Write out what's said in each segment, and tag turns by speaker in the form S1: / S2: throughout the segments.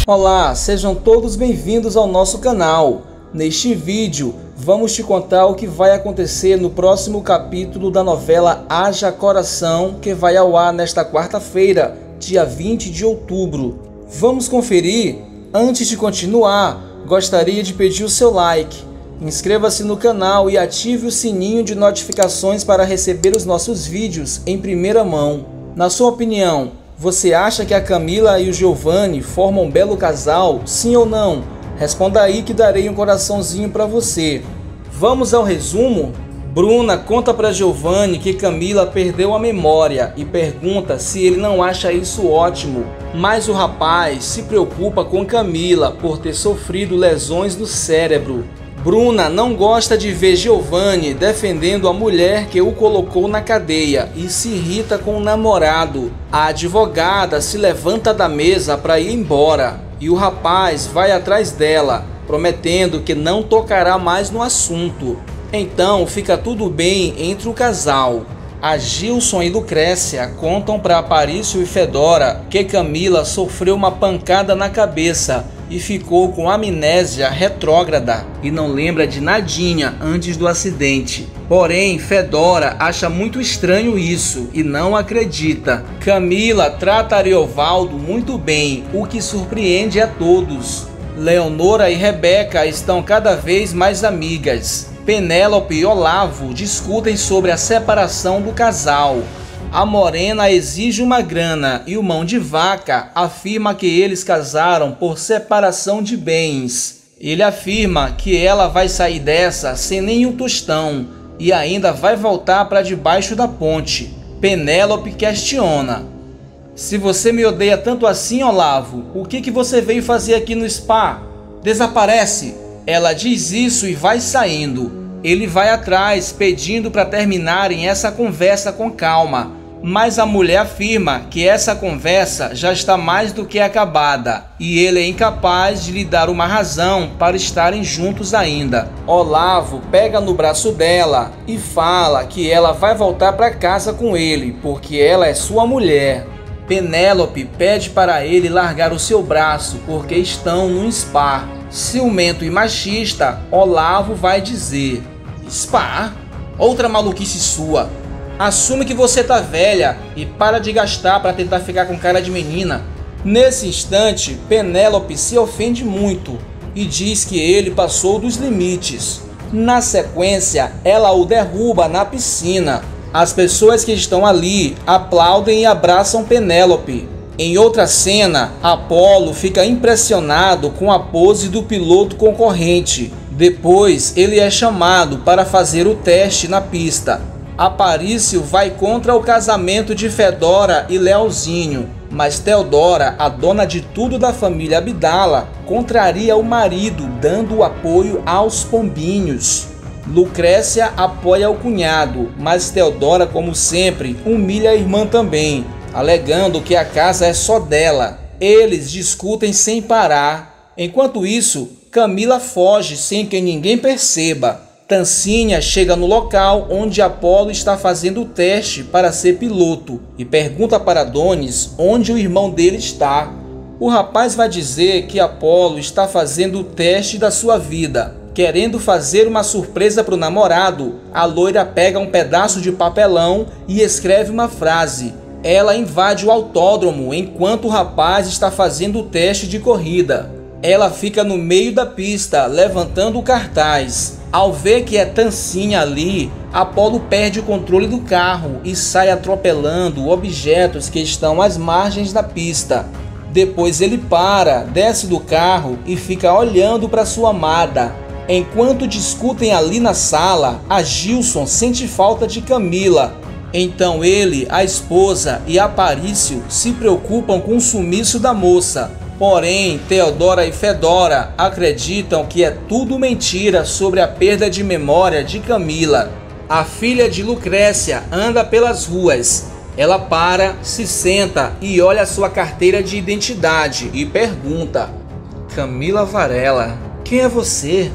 S1: Olá, sejam todos bem-vindos ao nosso canal. Neste vídeo, vamos te contar o que vai acontecer no próximo capítulo da novela Haja Coração, que vai ao ar nesta quarta-feira, dia 20 de outubro. Vamos conferir? Antes de continuar, gostaria de pedir o seu like. Inscreva-se no canal e ative o sininho de notificações para receber os nossos vídeos em primeira mão. Na sua opinião, você acha que a Camila e o Giovanni formam um belo casal? Sim ou não? Responda aí que darei um coraçãozinho para você. Vamos ao resumo? Bruna conta para Giovanni que Camila perdeu a memória e pergunta se ele não acha isso ótimo. Mas o rapaz se preocupa com Camila por ter sofrido lesões no cérebro. Bruna não gosta de ver Giovanni defendendo a mulher que o colocou na cadeia e se irrita com o namorado. A advogada se levanta da mesa para ir embora e o rapaz vai atrás dela, prometendo que não tocará mais no assunto. Então fica tudo bem entre o casal. A Gilson e Lucrécia contam para Aparício e Fedora que Camila sofreu uma pancada na cabeça e ficou com amnésia retrógrada e não lembra de nadinha antes do acidente. Porém, Fedora acha muito estranho isso e não acredita. Camila trata Ariovaldo muito bem, o que surpreende a todos. Leonora e Rebeca estão cada vez mais amigas. Penélope e Olavo discutem sobre a separação do casal. A Morena exige uma grana e o Mão de Vaca afirma que eles casaram por separação de bens. Ele afirma que ela vai sair dessa sem nenhum tostão e ainda vai voltar para debaixo da ponte. Penélope questiona: se você me odeia tanto assim, Olavo, o que você veio fazer aqui no spa? Desaparece! Ela diz isso e vai saindo. Ele vai atrás pedindo para terminarem essa conversa com calma. Mas a mulher afirma que essa conversa já está mais do que acabada e ele é incapaz de lhe dar uma razão para estarem juntos ainda. Olavo pega no braço dela e fala que ela vai voltar para casa com ele porque ela é sua mulher. Penélope pede para ele largar o seu braço porque estão num spa. Ciumento e machista, Olavo vai dizer: spa? Outra maluquice sua. Assume que você tá velha e para de gastar para tentar ficar com cara de menina. Nesse instante, Penélope se ofende muito e diz que ele passou dos limites. Na sequência, ela o derruba na piscina. As pessoas que estão ali aplaudem e abraçam Penélope. Em outra cena, Apolo fica impressionado com a pose do piloto concorrente. Depois, ele é chamado para fazer o teste na pista. Aparício vai contra o casamento de Fedora e Leozinho, mas Teodora, a dona de tudo da família Abdala, contraria o marido, dando o apoio aos pombinhos. Lucrécia apoia o cunhado, mas Teodora, como sempre, humilha a irmã também, alegando que a casa é só dela. Eles discutem sem parar. Enquanto isso, Camila foge sem que ninguém perceba. Tancinha chega no local onde Apolo está fazendo o teste para ser piloto e pergunta para Adonis onde o irmão dele está. O rapaz vai dizer que Apolo está fazendo o teste da sua vida. Querendo fazer uma surpresa para o namorado, a loira pega um pedaço de papelão e escreve uma frase. Ela invade o autódromo enquanto o rapaz está fazendo o teste de corrida. Ela fica no meio da pista, levantando o cartaz. Ao ver que é Tancinha ali, Apolo perde o controle do carro e sai atropelando objetos que estão às margens da pista. Depois ele para, desce do carro e fica olhando para sua amada. Enquanto discutem ali na sala, a Gilson sente falta de Camila. Então ele, a esposa e Aparício se preocupam com o sumiço da moça. Porém, Teodora e Fedora acreditam que é tudo mentira sobre a perda de memória de Camila. A filha de Lucrécia anda pelas ruas. Ela para, se senta e olha sua carteira de identidade e pergunta: Camila Varela, quem é você?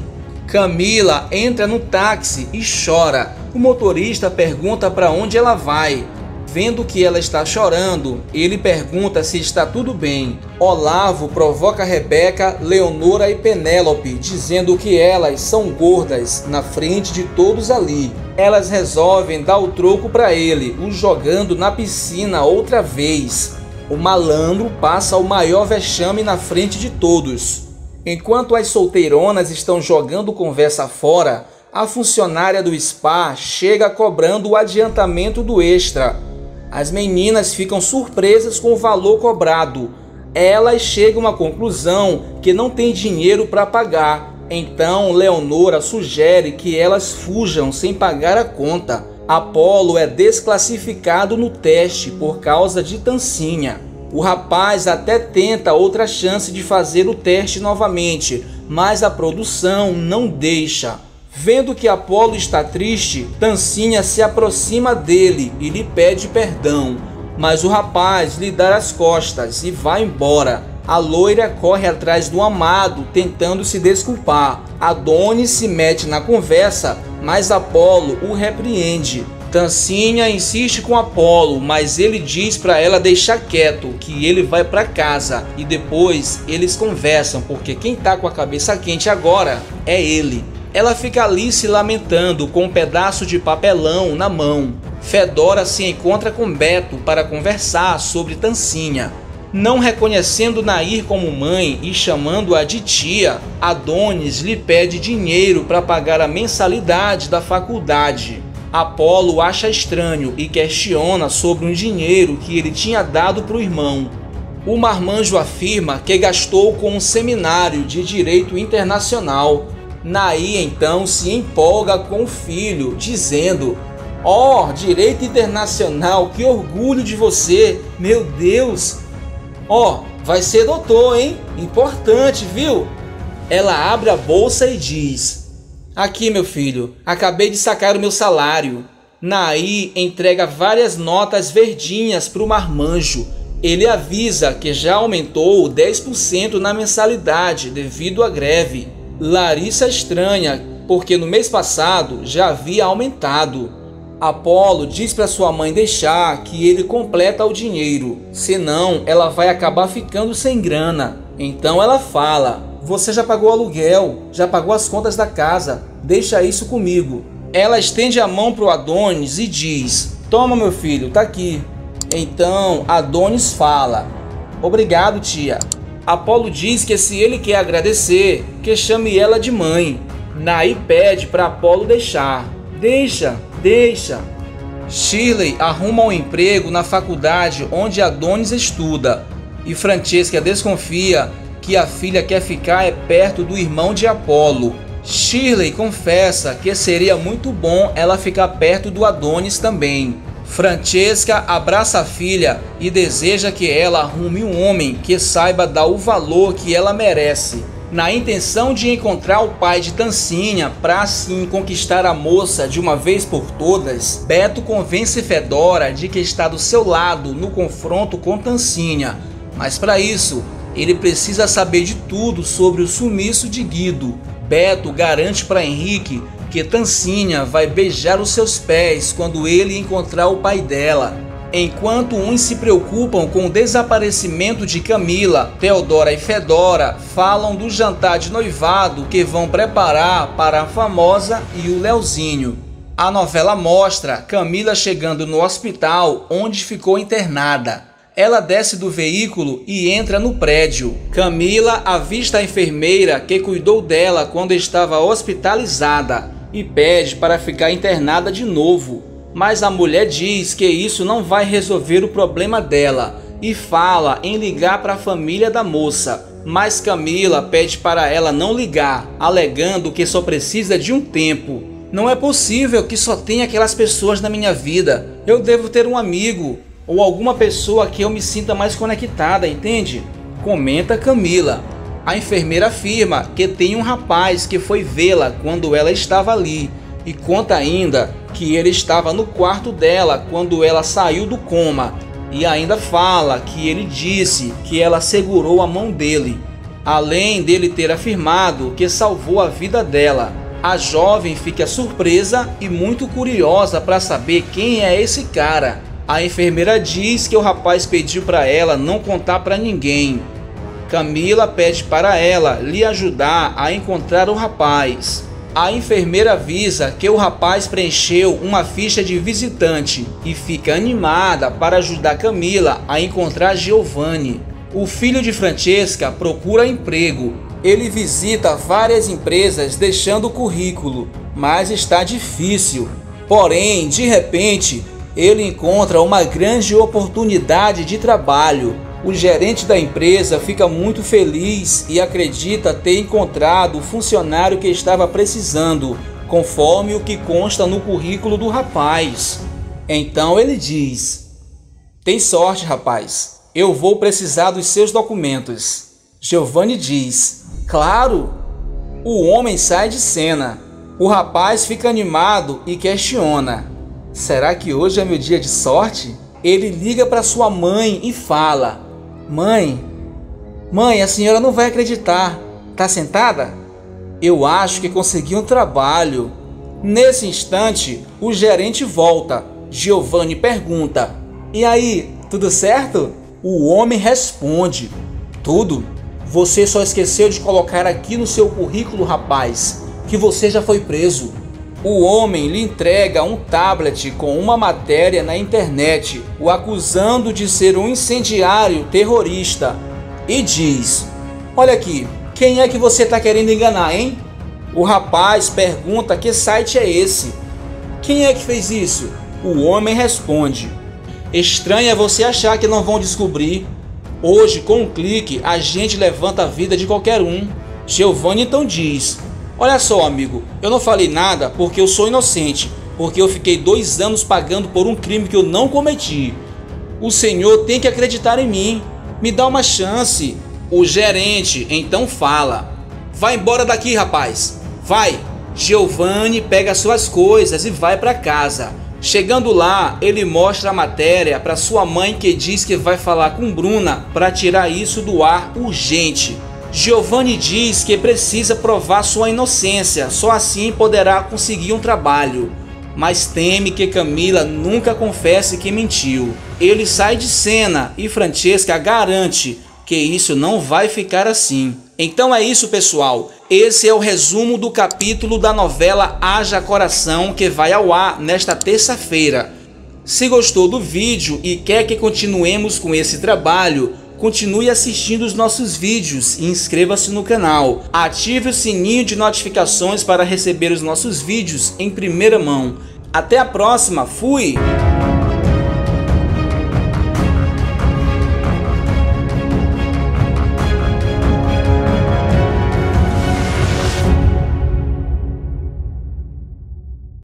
S1: Camila entra no táxi e chora. O motorista pergunta para onde ela vai. Vendo que ela está chorando, ele pergunta se está tudo bem. Olavo provoca Rebeca, Leonora e Penélope, dizendo que elas são gordas na frente de todos ali. Elas resolvem dar o troco para ele, o jogando na piscina outra vez. O malandro passa o maior vexame na frente de todos. Enquanto as solteironas estão jogando conversa fora, a funcionária do spa chega cobrando o adiantamento do extra. As meninas ficam surpresas com o valor cobrado. Elas chegam à conclusão que não tem dinheiro para pagar. Então Leonora sugere que elas fujam sem pagar a conta. Apolo é desclassificado no teste por causa de Tancinha. O rapaz até tenta outra chance de fazer o teste novamente, mas a produção não deixa. Vendo que Apolo está triste, Tancinha se aproxima dele e lhe pede perdão, mas o rapaz lhe dá as costas e vai embora. A loira corre atrás do amado, tentando se desculpar. Adonis se mete na conversa, mas Apolo o repreende. Tancinha insiste com Apolo, mas ele diz para ela deixar quieto, que ele vai para casa e depois eles conversam, porque quem tá com a cabeça quente agora é ele. Ela fica ali se lamentando com um pedaço de papelão na mão. Fedora se encontra com Beto para conversar sobre Tancinha. Não reconhecendo Nair como mãe e chamando-a de tia, Adonis lhe pede dinheiro para pagar a mensalidade da faculdade. Apolo acha estranho e questiona sobre um dinheiro que ele tinha dado para o irmão. O marmanjo afirma que gastou com um seminário de direito internacional. Nair então se empolga com o filho, dizendo: "Oh, direito internacional, que orgulho de você, meu Deus! Ó, vai ser doutor, hein? Importante, viu?" Ela abre a bolsa e diz: "Aqui, meu filho, acabei de sacar o meu salário." Nair entrega várias notas verdinhas para o marmanjo. Ele avisa que já aumentou 10% na mensalidade devido à greve. Larissa estranha, porque no mês passado já havia aumentado. Apolo diz para sua mãe deixar que ele completa o dinheiro, senão ela vai acabar ficando sem grana. Então ela fala: "Você já pagou o aluguel, já pagou as contas da casa, deixa isso comigo." Ela estende a mão para o Adonis e diz: "Toma, meu filho, tá aqui." Então Adonis fala: "Obrigado, tia." Apolo diz que se ele quer agradecer, que chame ela de mãe. Nair pede para Apolo deixar. Deixa. Shirley arruma um emprego na faculdade onde Adonis estuda. E Francesca desconfia que a filha quer ficar perto do irmão de Apolo. Shirley confessa que seria muito bom ela ficar perto do Adonis também. Francesca abraça a filha e deseja que ela arrume um homem que saiba dar o valor que ela merece. Na intenção de encontrar o pai de Tancinha para assim conquistar a moça de uma vez por todas, Beto convence Fedora de que está do seu lado no confronto com Tancinha. Mas para isso, ele precisa saber de tudo sobre o sumiço de Guido. Beto garante para Henrique que Tancinha vai beijar os seus pés quando ele encontrar o pai dela. Enquanto uns se preocupam com o desaparecimento de Camila, Teodora e Fedora falam do jantar de noivado que vão preparar para a famosa e o Leozinho. A novela mostra Camila chegando no hospital onde ficou internada. Ela desce do veículo e entra no prédio. Camila avista a enfermeira que cuidou dela quando estava hospitalizada e pede para ficar internada de novo. Mas a mulher diz que isso não vai resolver o problema dela e fala em ligar para a família da moça. Mas Camila pede para ela não ligar, alegando que só precisa de um tempo. "Não é possível que só tenha aquelas pessoas na minha vida. Eu devo ter um amigo ou alguma pessoa que eu me sinta mais conectada, entende?" comenta Camila. A enfermeira afirma que tem um rapaz que foi vê-la quando ela estava ali e conta ainda que ele estava no quarto dela quando ela saiu do coma, e ainda fala que ele disse que ela segurou a mão dele, além dele ter afirmado que salvou a vida dela. A jovem fica surpresa e muito curiosa para saber quem é esse cara. A enfermeira diz que o rapaz pediu para ela não contar para ninguém. Camila pede para ela lhe ajudar a encontrar o rapaz. A enfermeira avisa que o rapaz preencheu uma ficha de visitante e fica animada para ajudar Camila a encontrar Giovanni. O filho de Francesca procura emprego. Ele visita várias empresas deixando o currículo, mas está difícil. Porém, de repente, ele encontra uma grande oportunidade de trabalho. O gerente da empresa fica muito feliz e acredita ter encontrado o funcionário que estava precisando, conforme o que consta no currículo do rapaz. Então ele diz: "Tem sorte, rapaz. Eu vou precisar dos seus documentos." Giovanni diz: "Claro." O homem sai de cena. O rapaz fica animado e questiona: "Será que hoje é meu dia de sorte?" Ele liga para sua mãe e fala: Mãe, a senhora não vai acreditar. Tá sentada? Eu acho que consegui um trabalho." Nesse instante, o gerente volta. Giovanni pergunta: "E aí, tudo certo?" O homem responde: "Tudo. Você só esqueceu de colocar aqui no seu currículo, rapaz, que você já foi preso." O homem lhe entrega um tablet com uma matéria na internet, o acusando de ser um incendiário terrorista, e diz: "Olha aqui, quem é que você está querendo enganar, hein?" O rapaz pergunta que site é esse. "Quem é que fez isso?" O homem responde: "Estranho é você achar que não vão descobrir. Hoje, com um clique, a gente levanta a vida de qualquer um." Giovanni então diz: "Olha só, amigo, eu não falei nada porque eu sou inocente, porque eu fiquei 2 anos pagando por um crime que eu não cometi. O senhor tem que acreditar em mim, me dá uma chance." O gerente então fala: "Vai embora daqui, rapaz, vai." Giovanni pega suas coisas e vai para casa. Chegando lá, ele mostra a matéria para sua mãe, que diz que vai falar com Bruna para tirar isso do ar urgente. Giovanni diz que precisa provar sua inocência, só assim poderá conseguir um trabalho, mas teme que Camila nunca confesse que mentiu. Ele sai de cena e Francesca garante que isso não vai ficar assim. Então é isso, pessoal. Esse é o resumo do capítulo da novela Haja Coração, que vai ao ar nesta terça-feira. Se gostou do vídeo e quer que continuemos com esse trabalho, continue assistindo os nossos vídeos e inscreva-se no canal. Ative o sininho de notificações para receber os nossos vídeos em primeira mão. Até a próxima, fui!